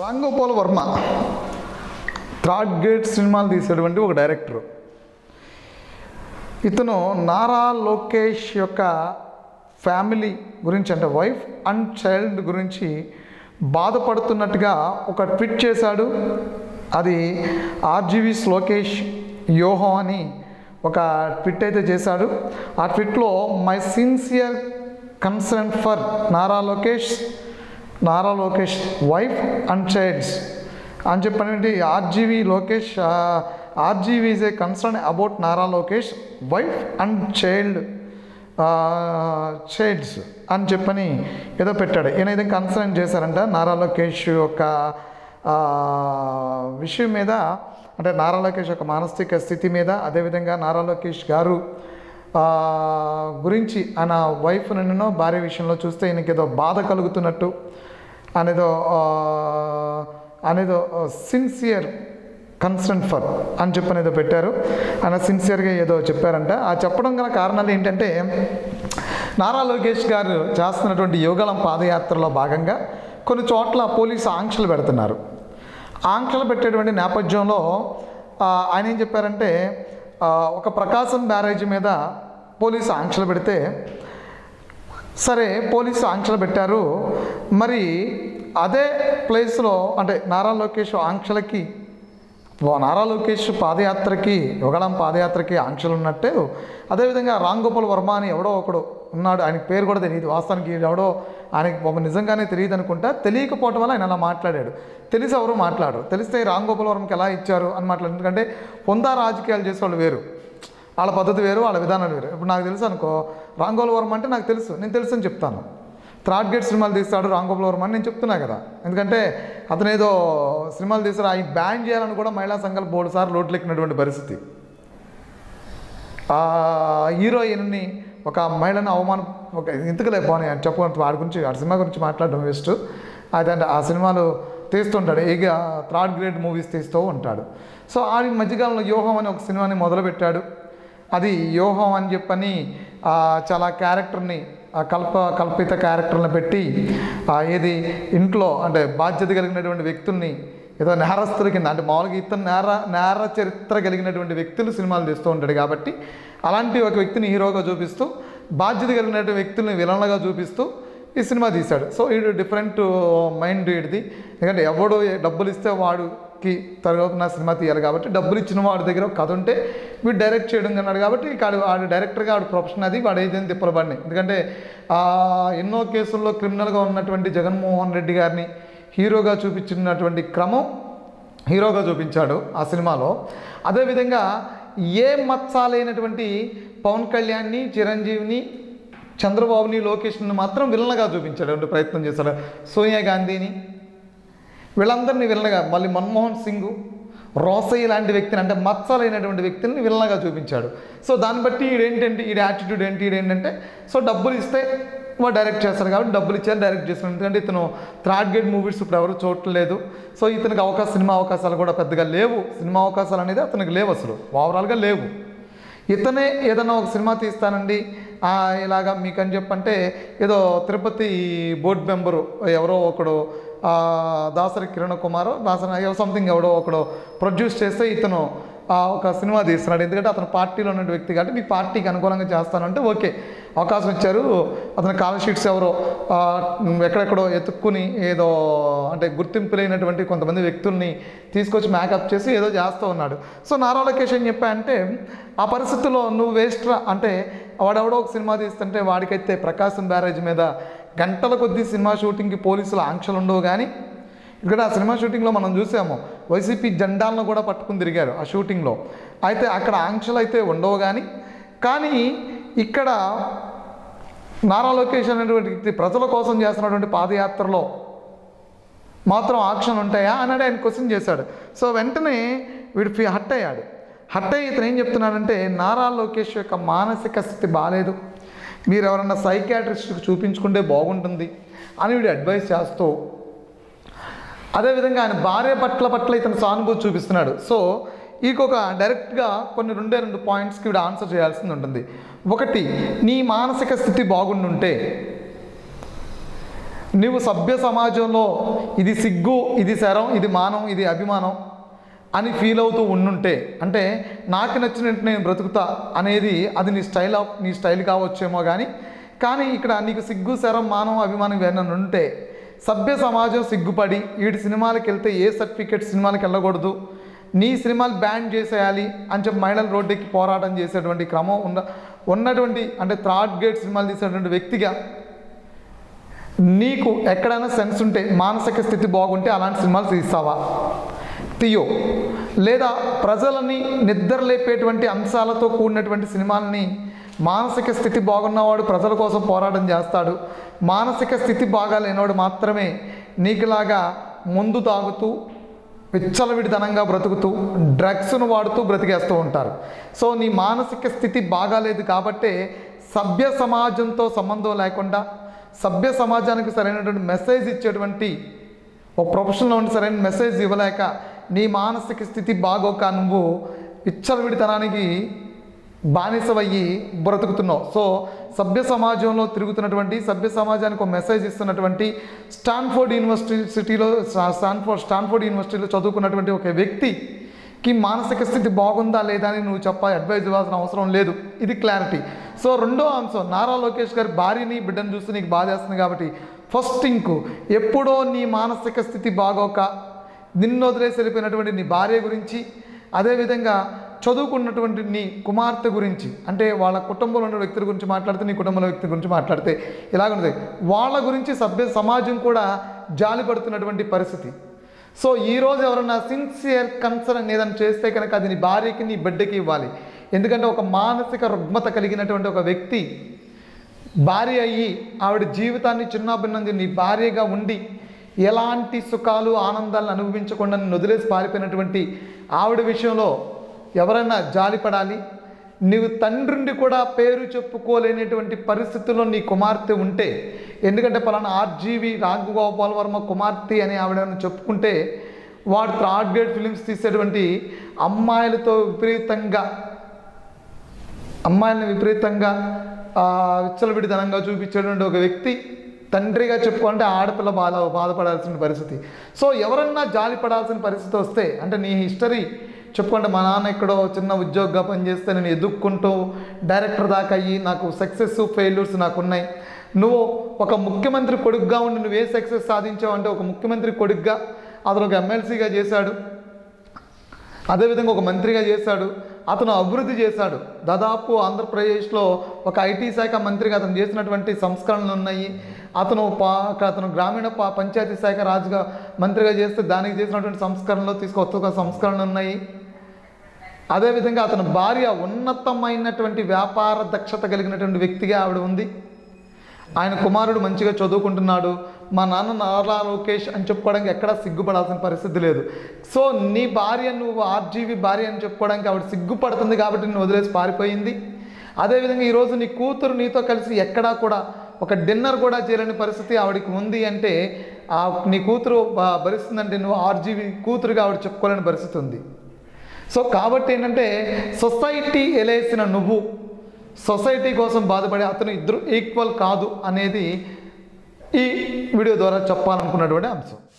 Ram Gopal Varma third grade సినిమాలు తీసేటువంటి ఒక డైరెక్టర్. ఇతను నారా లోకేష్ యొక్క ఫ్యామిలీ గురించి అంటే వైఫ్ అండ్ చైల్డ్ గురించి బాధపడుతున్నట్టుగా ఒక ట్వీట్ చేశాడు. అది ఆర్జీవీస్ లోకేష్ యోహో అని ఒక ట్వీట్ అయితే చేశాడు. ఆ ట్వీట్లో my sincere concern for Nara Lokesh wife and childs అని చెప్పండి. RGV Lokesh RGV is a concern about Nara Lokesh wife and childs అని చెప్పని ఏదో పెట్టాడు. ఈయనైతే కన్సర్న్ చేశారంట నారా లోకేష్ యొక్క విషయం మీద, అంటే నారా లోకేష్ యొక్క మానసిక స్థితి మీద, అదేవిధంగా నారా లోకేష్ గారు గురించి ఆయన వైఫ్ నిన్నో భార్య విషయంలో చూస్తే ఈయనకి ఏదో బాధ కలుగుతున్నట్టు అనేదో సిన్సియర్ కన్సర్న్ ఫర్ అని చెప్పని ఏదో పెట్టారు. ఆయన సిన్సియర్గా ఏదో చెప్పారంట. ఆ చెప్పడం గల కారణాలు ఏంటంటే, నారా లోకేష్ గారు చేస్తున్నటువంటి యోగళం పాదయాత్రలో భాగంగా కొన్ని చోట్ల పోలీసు ఆంక్షలు పెడుతున్నారు. ఆంక్షలు పెట్టేటువంటి నేపథ్యంలో ఆయన ఏం చెప్పారంటే, ఒక ప్రకాశం బ్యారేజ్ మీద పోలీసు ఆంక్షలు పెడితే, సరే పోలీసు ఆంక్షలు పెట్టారు, మరి అదే ప్లేస్లో అంటే నారా లోకేష్ పాదయాత్రకి యోగళం పాదయాత్రకి ఆంక్షలు ఉన్నట్టు, అదేవిధంగా రామ్ గోపాల్ వర్మ అని ఎవడో ఒకడు ఉన్నాడు, ఆయనకి పేరు కూడా తెలియదు, వాస్తవానికి ఎవడో ఆయనకి నిజంగానే తెలియదు అనుకుంటా, తెలియకపోవటం వల్ల ఆయన అలా మాట్లాడాడు. తెలిసి ఎవరు మాట్లాడరు, తెలిస్తే రామ్ గోపాల్ వర్మకి ఎలా ఇచ్చారు అని మాట్లాడారు. ఎందుకంటే పొందా రాజకీయాలు చేసేవాళ్ళు వేరు, వాళ్ళ పద్ధతి వేరు, వాళ్ళ విధానాలు వేరు. ఇప్పుడు నాకు తెలుసు అనుకో, రామ్ గోపాల్ వర్మ అంటే నాకు తెలుసు, నేను తెలుసు అని చెప్తాను. థర్డ్ గ్రేడ్ సినిమాలు తీస్తాడు రామ్ గోపాల్ వర్మ అని నేను చెప్తున్నా కదా. ఎందుకంటే అతను ఏదో సినిమాలు తీస్తాడు, అవి బ్యాన్ చేయాలని కూడా మహిళా సంఘాలు 3 సార్లు రోడ్లెక్కినటువంటి పరిస్థితి. హీరోయిన్ని ఒక మహిళను అవమానం ఒక ఇంతకులే పోనీ అని చెప్పకుండా వాడి గురించి ఆ సినిమా గురించి మాట్లాడడం వేస్ట్. అదంటే ఆ సినిమాలు తీస్తుంటాడు, ఇక థర్డ్ గ్రేడ్ మూవీస్ తీస్తూ ఉంటాడు. సో ఆ మధ్యకాలంలో యోహం అని ఒక సినిమాని మొదలుపెట్టాడు. అది యోహం అని చెప్పని చాలా క్యారెక్టర్ని కల్పిత క్యారెక్టర్లను పెట్టి ఏది ఇంట్లో అంటే బాధ్యత కలిగినటువంటి వ్యక్తుల్ని ఏదో నేరస్తుల కింద, అంటే మామూలుగా ఇతను నేర చరిత్ర కలిగినటువంటి వ్యక్తులు సినిమాలు తీస్తూ ఉంటాడు. కాబట్టి అలాంటి ఒక వ్యక్తిని హీరోగా చూపిస్తూ, బాధ్యత కలిగినటువంటి వ్యక్తుల్ని విలన్లుగా చూపిస్తూ ఈ సినిమా తీశాడు. సో వీడు డిఫరెంట్ మైండ్ వీడిది. ఎందుకంటే ఎవడు డబ్బులు ఇస్తే వాడికి తరగతున్న సినిమా తీయాలి కాబట్టి, డబ్బులు ఇచ్చిన వాడి దగ్గర ఒక కథ ఉంటే వీడు డైరెక్ట్ చేయడం అన్నాడు. కాబట్టి వాడు డైరెక్టర్గా వాడు ప్రొఫెషన్ అది, వాడు ఏదైనా తిప్పలబడినాయి. ఎందుకంటే ఎన్నో కేసుల్లో క్రిమినల్గా ఉన్నటువంటి జగన్మోహన్ రెడ్డి గారిని హీరోగా చూపించినటువంటి క్రమం హీరోగా చూపించాడు ఆ సినిమాలో. అదేవిధంగా ఏ మత్సాలైనటువంటి పవన్ కళ్యాణ్ని, చిరంజీవిని, చంద్రబాబుని, లోకేష్ని మాత్రం విలన్గా చూపించాడు, ప్రయత్నం చేశాడు. సోనియా గాంధీని, వీళ్ళందరినీ విలన్గా, మళ్ళీ మన్మోహన్ సింగ్, రోసయ్య లాంటి వ్యక్తిని, అంటే మత్సలైనటువంటి వ్యక్తుల్ని విలన్గా చూపించాడు. సో దాన్ని బట్టి ఈడేంటంటే ఈడ యాటిట్యూడ్ ఏంటంటే, సో డబ్బులు ఇస్తే వాడు డైరెక్ట్ చేస్తాడు కాబట్టి డబ్బులు ఇచ్చారు, డైరెక్ట్ చేస్తాడు. ఎందుకంటే ఇతను థర్డ్ గ్రేడ్ మూవీస్ ఇప్పుడు ఎవరు చూడలేదు. సో ఇతనికి సినిమా అవకాశాలు కూడా పెద్దగా లేవు. సినిమా అవకాశాలు అనేది అతనికి లేవు, అసలు ఓవరాల్గా లేవు. ఇతనే ఏదైనా ఒక సినిమా తీస్తానండి ఇలాగా మీకని చెప్పంటే, ఏదో తిరుపతి బోర్డు మెంబరు ఎవరో ఒకడు దాసరి కిరణ్ కుమార్ సంథింగ్ ఎవడో ఒకడు ప్రొడ్యూస్ చేస్తే ఇతను ఒక సినిమా తీస్తున్నాడు. ఎందుకంటే అతను పార్టీలో ఉన్న వ్యక్తి కాబట్టి మీ పార్టీకి అనుకూలంగా చేస్తానంటే ఓకే, అవకాశం ఇచ్చారు. అతని కాల్ షీట్స్ ఎవరో ఎక్కడెక్కడో ఎత్తుక్కుని ఏదో అంటే గుర్తింపు లేనటువంటి కొంతమంది వ్యక్తుల్ని తీసుకొచ్చి మేకప్ చేసి ఏదో చేస్తూ ఉన్నాడు. సో నారా లోకేష్ ఏం చెప్పాయంటే, ఆ పరిస్థితుల్లో నువ్వు వేస్ట్రా అంటే, వాడెవడో ఒక సినిమా తీస్తుంటే వాడికైతే ప్రకాశం బ్యారేజ్ మీద గంటల కొద్దీ సినిమా షూటింగ్కి పోలీసులు ఆంక్షలు ఉండవు. కానీ ఇక్కడ ఆ సినిమా షూటింగ్లో మనం చూసాము, వైసీపీ జెండాలను కూడా పట్టుకుని తిరిగారు ఆ షూటింగ్లో. అయితే అక్కడ ఆంక్షలు అయితే ఉండవు. కానీ ఇక్కడ నారా లోకేష్ అనేటువంటి వ్యక్తి ప్రజల కోసం చేస్తున్నటువంటి పాదయాత్రలో మాత్రం ఆంక్షలు ఉంటాయా అని ఆయన క్వశ్చన్ చేశాడు. సో వెంటనే వీడు హట్ అయ్యాడు. హట్ అయ్యి ఇతను ఏం చెప్తున్నాడంటే, నారా లోకేష్ యొక్క మానసిక స్థితి బాగాలేదు, మీరు ఎవరన్నా సైకియాట్రిస్ట్కి చూపించుకుంటే బాగుంటుంది అని వీడు అడ్వైస్ చేస్తూ, అదేవిధంగా ఆయన భార్య పట్ల ఇతను సానుభూతి చూపిస్తున్నాడు. సో ఇంకొక డైరెక్ట్గా కొన్ని 2 పాయింట్స్కి వీడు ఆన్సర్ చేయాల్సింది ఉంటుంది. ఒకటి, నీ మానసిక స్థితి బాగుండుంటే నువ్వు సభ్య సమాజంలో ఇది సిగ్గు, ఇది శరం, ఇది మానం, ఇది అభిమానం అని ఫీల్ అవుతూ ఉండుంటే, అంటే నాకు నచ్చినట్టు నేను బ్రతుకుతా అనేది అది నీ స్టైల్ కావచ్చేమో కానీ ఇక్కడ నీకు సిగ్గు, శరం, మానం, అభిమానం ఇవన్నీ ఉంటే సభ్య సమాజం సిగ్గుపడి వీడి సినిమాలకు వెళ్తే ఏ సర్టిఫికేట్ సినిమాలకు వెళ్ళకూడదు, నీ సినిమాలు బ్యాన్ చేసేయాలి అని చెప్పి మహిళలు రోడ్డుకి పోరాటం చేసేటువంటి క్రమం ఉన్నటువంటి అంటే థర్డ్ గ్రేడ్ సినిమాలు తీసేటువంటి వ్యక్తిగా నీకు ఎక్కడైనా సెన్స్ ఉంటే, మానసిక స్థితి బాగుంటే అలాంటి సినిమాలు తీస్తావా? తీయో. లేదా ప్రజలని నిద్రలేపేటువంటి అంశాలతో కూడినటువంటి సినిమాలని, మానసిక స్థితి బాగున్నవాడు ప్రజల కోసం పోరాటం చేస్తాడు, మానసిక స్థితి బాగాలేనివాడు మాత్రమే నీకులాగా మందు తాగుతూ విచ్చలవిడితనంగా బ్రతుకుతూ డ్రగ్స్ను వాడుతూ బ్రతికేస్తూ ఉంటారు. సో నీ మానసిక స్థితి బాగాలేదు కాబట్టే సభ్య సమాజంతో సంబంధం లేకుండా సభ్య సమాజానికి సరైనటువంటి మెసేజ్ ఇచ్చేటువంటి ఒక ప్రొఫెషన్లో ఉండి సరైన మెసేజ్ ఇవ్వలేక నీ మానసిక స్థితి బాగోక నువ్వు విచ్చలవిడితనానికి బానిసవయ్యి బ్రతుకుతున్నావు. సో సభ్య సమాజంలో తిరుగుతున్నటువంటి, సభ్య సమాజానికి ఒక మెసేజ్ ఇస్తున్నటువంటి స్టాన్ఫోర్డ్ యూనివర్సిటీలో చదువుకున్నటువంటి ఒక వ్యక్తికి మానసిక స్థితి బాగుందా లేదా అని నువ్వు అడ్వైజ్ ఇవ్వాల్సిన అవసరం లేదు. ఇది క్లారిటీ. సో రెండో అంశం, నారా లోకేష్ గారి భార్యని బిడ్డను చూస్తే నీకు బాధేస్తుంది కాబట్టి ఫస్ట్ ఇంకు ఎప్పుడో నీ మానసిక స్థితి బాగోక నిన్ను వదిలేసి వెళ్ళిపోయినటువంటి నీ భార్య గురించి, అదేవిధంగా చదువుకున్నటువంటి నీ కుమార్తె గురించి, అంటే వాళ్ళ కుటుంబంలో ఉన్న వ్యక్తుల గురించి మాట్లాడితే, నీ కుటుంబంలో వ్యక్తి గురించి మాట్లాడితే ఇలాగుంది. వాళ్ళ గురించి సభ్య సమాజం కూడా జాలి పడుతున్నటువంటి పరిస్థితి. సో ఈరోజు ఎవరన్నా సిన్సియర్ కన్సర్న్ ఏదైనా చేస్తే కనుక అది నీ భార్యకి, నీ బిడ్డకి ఇవ్వాలి. ఎందుకంటే ఒక మానసిక రుగ్మత కలిగినటువంటి ఒక వ్యక్తి భార్య అయ్యి ఆవిడ జీవితాన్ని చిన్నాభిన్నం నీ భార్యగా ఉండి ఎలాంటి సుఖాలు ఆనందాలను అనుభవించకుండా నిన్ను వదిలేసి పారిపోయినటువంటి ఆవిడ విషయంలో ఎవరైనా జాలిపడాలి. నీవు తండ్రిని కూడా పేరు చెప్పుకోలేనటువంటి పరిస్థితుల్లో నీ కుమార్తె ఉంటే, ఎందుకంటే పలానా ఆర్జీవి రాఘగోపాల్ వర్మ కుమార్తె అని ఆవిడని చెప్పుకుంటే వాడు థర్డ్ గ్రేడ్ ఫిలిమ్స్ తీసేటువంటి అమ్మాయిలతో అమ్మాయిలను విపరీతంగా విచ్చలవిడితనంగా చూపించేటువంటి ఒక వ్యక్తి తండ్రిగా చెప్పుకుంటే ఆడపిల్ల బాధపడాల్సిన పరిస్థితి. సో ఎవరన్నా జాలి పడాల్సిన పరిస్థితి వస్తే, అంటే నీ హిస్టరీ చెప్పుకుంటే మా నాన్న ఎక్కడో చిన్న ఉద్యోగంగా పనిచేస్తే నేను ఎదుక్కుంటూ డైరెక్టర్ దాకా అయ్యి నాకు సక్సెస్ ఫెయిల్యూర్స్ నాకున్నాయి, నువ్వు ఒక ముఖ్యమంత్రి కొడుకుగా ఉండి నువ్వు ఏ సక్సెస్ సాధించావు అంటే ఒక ముఖ్యమంత్రి కొడుకుగా అతను ఒక ఎమ్మెల్సీగా చేశాడు, అదేవిధంగా ఒక మంత్రిగా చేశాడు, అతను అభివృద్ధి చేశాడు. దాదాపు ఆంధ్రప్రదేశ్లో ఒక ఐటీ శాఖ మంత్రిగా అతను చేసినటువంటి సంస్కరణలు ఉన్నాయి. అతను గ్రామీణ పంచాయతీ శాఖ మంత్రిగా చేస్తే దానికి చేసినటువంటి సంస్కరణలు తీసుకొత్త సంస్కరణలు ఉన్నాయి. అదేవిధంగా అతని భార్య ఉన్నతమైనటువంటి వ్యాపార దక్షత కలిగినటువంటి వ్యక్తిగా ఆవిడ ఉంది. ఆయన కుమారుడు మంచిగా చదువుకుంటున్నాడు. మా నాన్న నారా లోకేష్ అని చెప్పుకోవడానికి ఎక్కడా సిగ్గుపడాల్సిన పరిస్థితి లేదు. సో నీ భార్య, నువ్వు ఆర్జీవి భార్య అని చెప్పుకోవడానికి ఆవిడ సిగ్గుపడుతుంది కాబట్టి నిన్ను వదిలేసి పారిపోయింది. అదేవిధంగా ఈరోజు నీ కూతురు నీతో కలిసి ఎక్కడా కూడా ఒక డిన్నర్ కూడా చేయలేని పరిస్థితి ఆవిడకి ఉంది అంటే నీ కూతురు భరిస్తుందంటే నువ్వు ఆర్జీవి కూతురుగా ఆవిడ చెప్పుకోలేని పరిస్థితి ఉంది. సో కాబట్టి ఏంటంటే సొసైటీ ఎలేసిన నువ్వు సొసైటీ కోసం బాధపడే అతను ఇద్దరు ఈక్వల్ కాదు అనేది ఈ వీడియో ద్వారా చెప్పాలనుకున్నటువంటి అంశం.